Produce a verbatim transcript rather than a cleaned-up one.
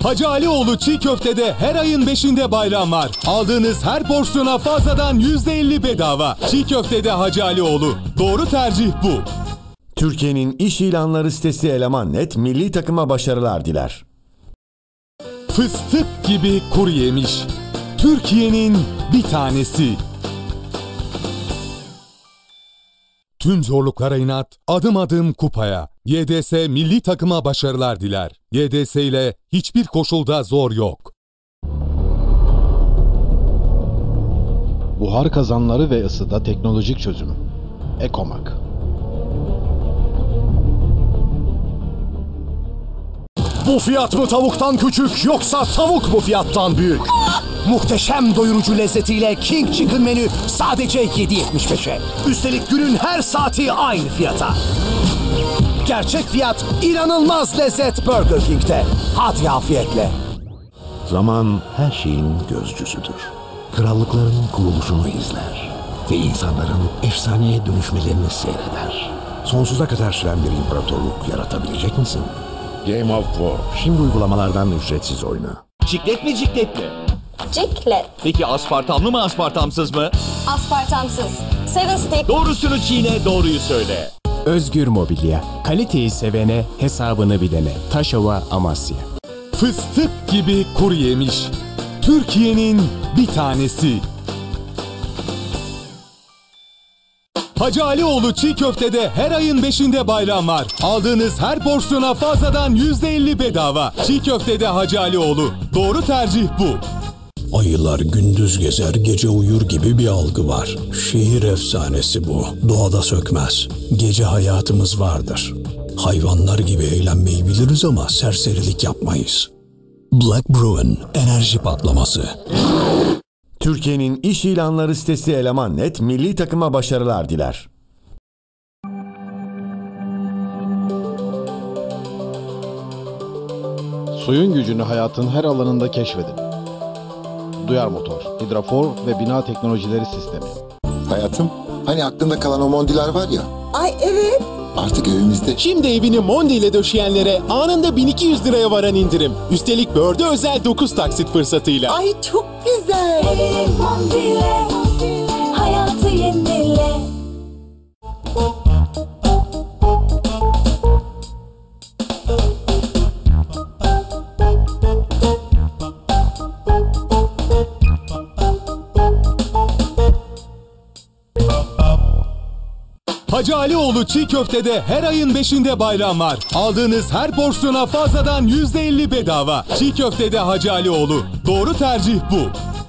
Hacı Alioğlu Çiğ Köfte'de her ayın beşinde bayram var. Aldığınız her porsiyona fazladan yüzde elli bedava. Çiğ Köfte'de Hacı Alioğlu. Doğru tercih bu. Türkiye'nin iş ilanları sitesi Eleman nokta net milli takıma başarılar diler. Fıstık gibi kuru yemiş. Türkiye'nin bir tanesi. Tüm zorluklara inat, adım adım kupaya. Y D S milli takıma başarılar diler. Y D S ile hiçbir koşulda zor yok. Buhar kazanları ve ısıda teknolojik çözüm. Ekomak. Bu fiyat mı tavuktan küçük yoksa tavuk mu fiyattan büyük? Muhteşem doyurucu lezzetiyle King Chicken menü sadece yedi yetmiş beşe. Üstelik günün her saati aynı fiyata. Gerçek fiyat inanılmaz lezzet Burger King'te. Hadi afiyetle. Zaman her şeyin gözcüsüdür. Krallıkların kuruluşunu izler ve insanların efsaneye dönüşmelerini seyreder. Sonsuza kadar süren bir imparatorluk yaratabilecek misin? Game of War. Şimdi uygulamalardan ücretsiz oyna. Ciklet mi ciklet mi? Ciklet. Peki aspartamlı mı aspartamsız mı? Aspartamsız. Seven Stick. Doğrusunu çiğne, doğruyu söyle. Özgür Mobilya. Kaliteyi sevene, hesabını bilene. Taşova, Amasya. Fıstık gibi kuru yemiş. Türkiye'nin bir tanesi. Hacı Alioğlu Çiğ Köfte'de her ayın beşinde bayram var. Aldığınız her porsiyona fazladan yüzde elli bedava. Çiğ Köfte'de Hacı Alioğlu. Doğru tercih bu. Ayılar gündüz gezer, gece uyur gibi bir algı var. Şehir efsanesi bu. Doğada sökmez. Gece hayatımız vardır. Hayvanlar gibi eğlenmeyi biliriz ama serserilik yapmayız. Black Bruin enerji patlaması. Türkiye'nin iş ilanları sitesi Eleman nokta net milli takıma başarılar diler. Suyun gücünü hayatın her alanında keşfedin. Duyar Motor, Hidrafor ve Bina Teknolojileri Sistemi. Hayatım, hani aklında kalan o mondiler var ya. Ay evet. Artık evimizde. Şimdi evini Mondi ile döşeyenlere anında bin iki yüz liraya varan indirim. Üstelik Bördü özel dokuz taksit fırsatıyla. Ay çok güzel. Evini Mondi ile, hayatı yenile. Hacı Alioğlu Çiğ Köfte'de her ayın beşinde bayram var. Aldığınız her porsiyona fazladan yüzde elli bedava. Çiğ Köfte'de Hacı Alioğlu. Doğru tercih bu.